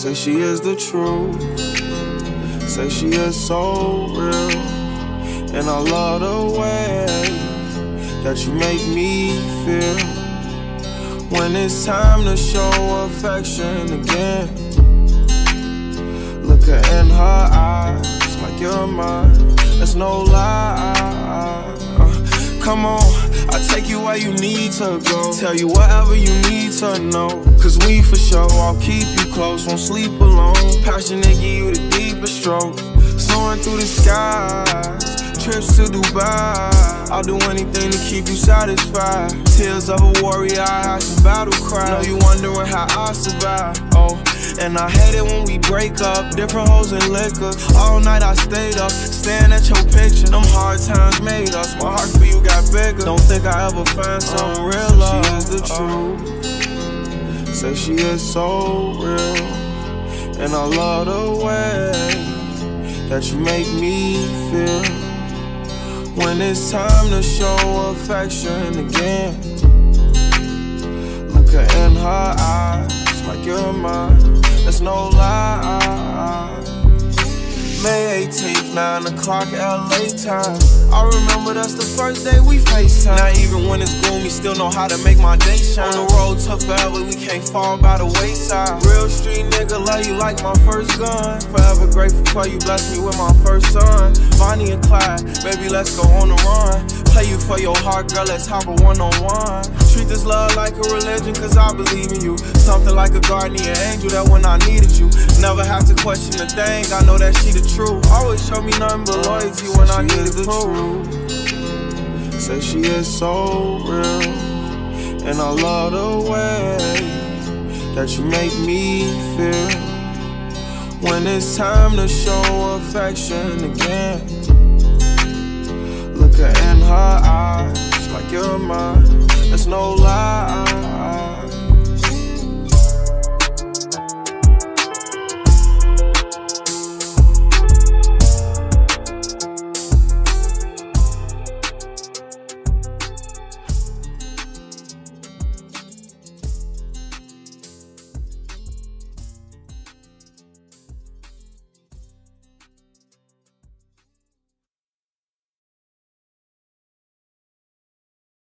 Say she is the truth. Say she is so real. And I love the way that you make me feel. When it's time to show affection again, look her in her eyes like you're mine. There's no lie. Come on, I take you where you need to go. Tell you whatever you need to know. Cause we for sure, I'll keep you close, won't sleep alone. Passionate, give you the deepest strokes. Soaring through the skies, trips to Dubai. I'll do anything to keep you satisfied. Tears of a warrior, I have some battle cry. Know you wondering how I survive. Oh, and I hate it when we break up. Different hoes and liquor. All night I stayed up, staring at your picture. Them hard times made us. My heart for you got bigger. Don't think I ever find something real love. She is the truth. Say she is so real. And I love the way that you make me feel. When it's time to show affection again, look her in her eyes like you're mine. There's no lie. May 18th, 9 o'clock LA time. I remember that's the first day we FaceTime. Now even when it's gloomy, still know how to make my day shine. On the road tough forever, we can't fall by the wayside. Real street nigga, love you like my first gun. Forever grateful for you, blessed me with my first son. Bonnie and Clyde, baby let's go on the run. Play you for your heart, girl, let's hop a one-on-one. Treat this love like a religion, cause I believe in you. Something like a guardian angel that when I needed you, never have to question a thing, I know that she the truth. Always show me nothing but loyalty when I needed the truth. Say she is so real. And I love the way that you make me feel. When it's time to show affection again, look her in her eyes like you're mine. There's no lie.